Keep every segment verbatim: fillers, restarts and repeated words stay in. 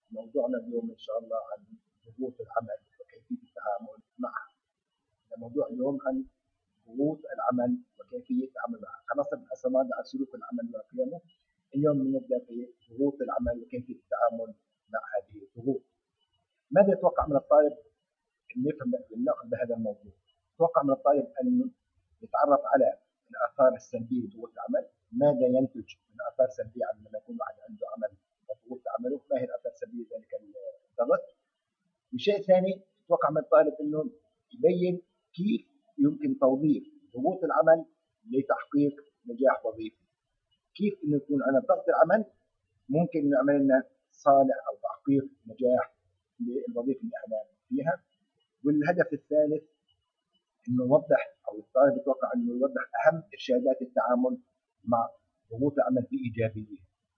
موضوعنا اليوم إن شاء الله عن ضغوط العمل وكيفية التعامل معها. موضوع اليوم عن ضغوط العمل وكيفية التعامل معها. خلصنا بالأسماء عن سلوك العمل وقيمه. اليوم بنبدأ في ضغوط العمل وكيفية التعامل مع هذه الضغوط. ماذا يتوقع من الطالب أن يفهم نأخذ بهذا الموضوع؟ يتوقع من الطالب أن يتعرف على الآثار السلبية لضغوط العمل. ماذا ينتج من آثار سلبية لما يكون واحد عنده عمل وضغوط عمله؟ ما هي الآثار السلبية ذلك الضغط؟ الشيء الثاني يتوقع من الطالب أنه يبين كيف يمكن توظيف ضغوط العمل لتحقيق نجاح وظيفي. كيف انه يكون على ضغط العمل ممكن نعمل لنا صالح او تحقيق نجاح للوظيفه اللي احنا فيها. والهدف الثالث انه نوضح او الطالب يتوقع انه يوضح اهم ارشادات التعامل مع ضغوط العمل بايجابيه.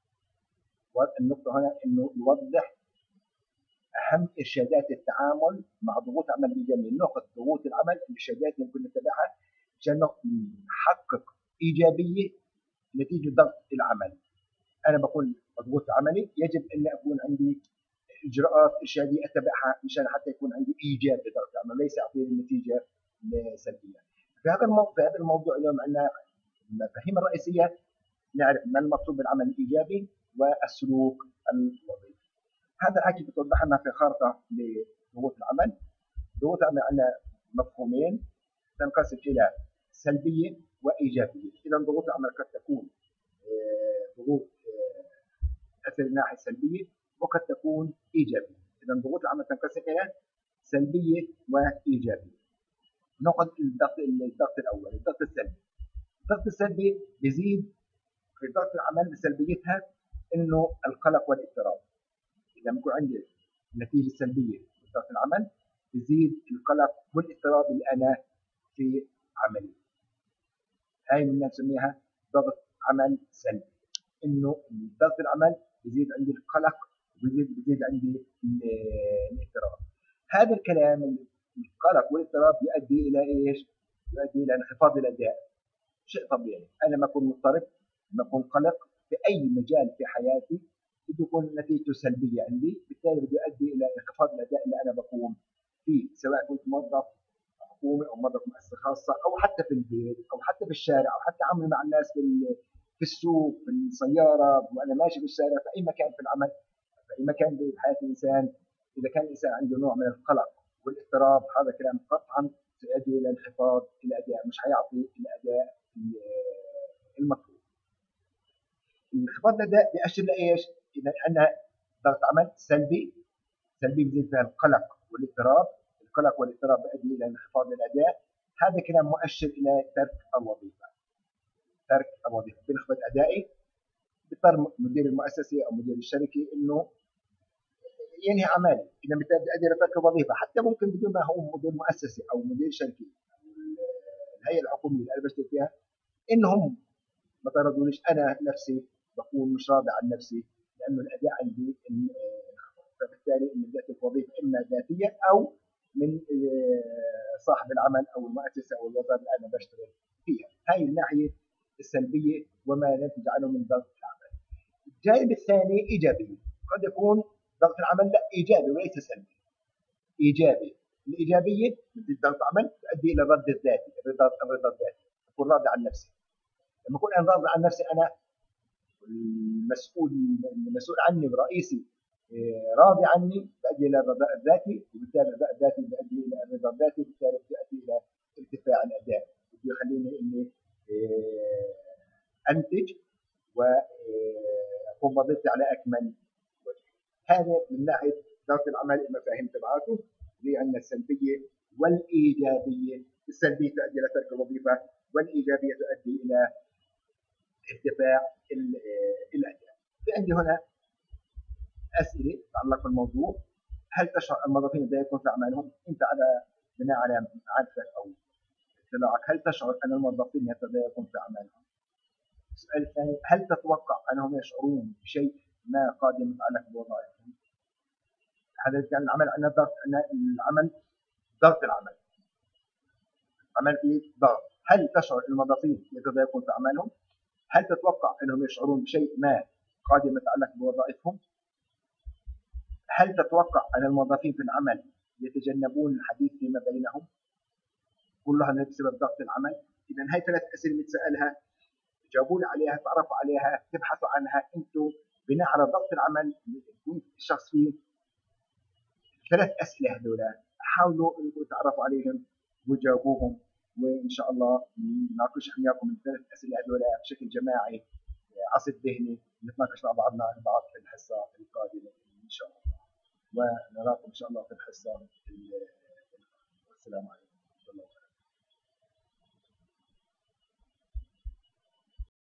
والنقطه هنا انه يوضح اهم ارشادات التعامل مع ضغوط العمل بايجابيه. ناخذ ضغوط العمل الارشادات اللي ممكن نتبعها عشان نحقق ايجابيه نتيجه ضغط العمل. انا بقول ضغوط عملي يجب ان اكون عندي اجراءات ارشاديه اتبعها مشان حتى يكون عندي ايجاب لضغط العمل، ليس اعطيني النتيجه سلبيه. في هذا الموضوع في هذا الموضوع اليوم عندنا المفاهيم الرئيسيه، نعرف ما المقصود بالعمل الايجابي والسلوك الوظيفي. هذا الحكي بتوضح لنا في خارطه لضغوط العمل. ضغوط العمل عندنا مفهومين تنقسم الى سلبيه وايجابيه. اذا ضغوط العمل قد تكون ضغوط تؤثر الناحيه السلبيه وقد تكون ايجابيه. اذا ضغوط العمل تنقسم الى سلبيه وايجابيه. ناخذ الضغط الضغط الاول، الضغط السلبي. الضغط السلبي بيزيد في ضغط العمل بسلبيتها انه القلق والاضطراب. اذا بكون عندي النتيجه السلبيه في ضغط العمل بيزيد القلق والاضطراب اللي انا في عملي. هاي اللي نسميها ضغط عمل سلبي. انه ضغط العمل بيزيد عندي القلق وبيزيد بيزيد عندي الاضطراب. هذا الكلام القلق والاضطراب يؤدي الى ايش؟ يؤدي الى انخفاض الاداء. شيء طبيعي. انا لما اكون مضطرب لما اكون قلق في اي مجال في حياتي بده يكون نتيجته سلبيه عندي، بالتالي بده يؤدي الى انخفاض الاداء اللي انا بقوم فيه، سواء كنت موظف حكومي او موظف مؤسسه خاصه او حتى في البيت او حتى في الشارع او حتى عملي مع الناس في في السوق في السياره وانا ماشي في الشارع في اي مكان في العمل في اي مكان في حياه الانسان. اذا كان الانسان عنده نوع من القلق والاضطراب هذا كلام قطعا سيؤدي الى انخفاض الاداء، مش حيعطي الاداء المطلوب. انخفاض الاداء بيؤشر لايش؟ اذا عندنا ضغط عمل سلبي سلبي بيزيد فيها القلق والاضطراب، القلق والاضطراب بيؤدي الى انخفاض الاداء، هذا كلام مؤشر الى ترك الوظيفه. ترك الوظيفه بينخفض ادائي، بيضطر مدير المؤسسه او مدير الشركه انه ينهي اعمالي. اذا بتؤدي الى ترك الوظيفه حتى ممكن بدون ما هو مدير مؤسسه او مدير شركه الهيئه الحكوميه اللي انا بشتغل فيها انهم ما طردونيش، انا نفسي بكون مش راضي عن نفسي لانه الاداء عندي فبالتالي ان بدات الوظيفه اما ذاتيا او من صاحب العمل او المؤسسه او الوظيفه اللي انا بشتغل فيها. هاي الناحيه السلبيه وما ينتج عنه من ضغط العمل. الجانب الثاني ايجابي. قد يكون ضغط العمل لا ايجابي وليس سلبي. ايجابي. الايجابيه مثل ضغط العمل تؤدي الى الرد الذاتي، الرضا الرضا الذاتي، اكون راضي عن نفسي. لما اكون انا راضي عن نفسي انا المسؤول المسؤول عني ورئيسي راضي عني بيؤدي الى الرضاء الذاتي، وبالتالي الرضاء الذاتي بيؤدي الى الرضا الذاتي، وبالتالي بيؤدي الى ارتفاع الاداء، بيخليني اني انتج واقوم بوظيفتي على اكمل وجه. هذا من ناحيه ضغط العمل المفاهيم تبعاته اللي عندنا السلبيه والايجابيه. السلبيه تؤدي الى ترك الوظيفه والايجابيه تؤدي الى ارتفاع الاداء. في عندي هنا اسئله تتعلق بالموضوع. هل تشعر الموظفين بضيقهم في اعمالهم؟ انت على بناء على معرفتك او اطلاعك هل تشعر ان الموظفين يتضايقون في اعمالهم؟ السؤال الثاني هل تتوقع انهم يشعرون بشيء ما قادم يتعلق بوظائفهم؟ هذا كان العمل عندنا ضغط، العمل ضغط العمل عمل فيه ضغط. هل تشعر الموظفين يتضايقون في اعمالهم؟ هل تتوقع انهم يشعرون بشيء ما قادم يتعلق بوظائفهم؟ هل تتوقع أن الموظفين في العمل يتجنبون الحديث فيما بينهم؟ كلها بسبب ضغط العمل. إذا هاي ثلاث أسئلة بتسألها، جاوبوا لي عليها، تعرفوا عليها، تبحثوا عنها أنتم بناء على ضغط العمل اللي يكون الشخص فيه. ثلاث أسئلة هذول حاولوا أنكم تعرفوا عليهم وجاوبوهم، وإن شاء الله نناقش وياكم الثلاث أسئلة هذول بشكل جماعي عصف ذهني، نتناقش مع بعضنا البعض في الحصة القادمة إن شاء الله، ونراكم إن شاء الله في الحصة القادمة. والسلام عليكم.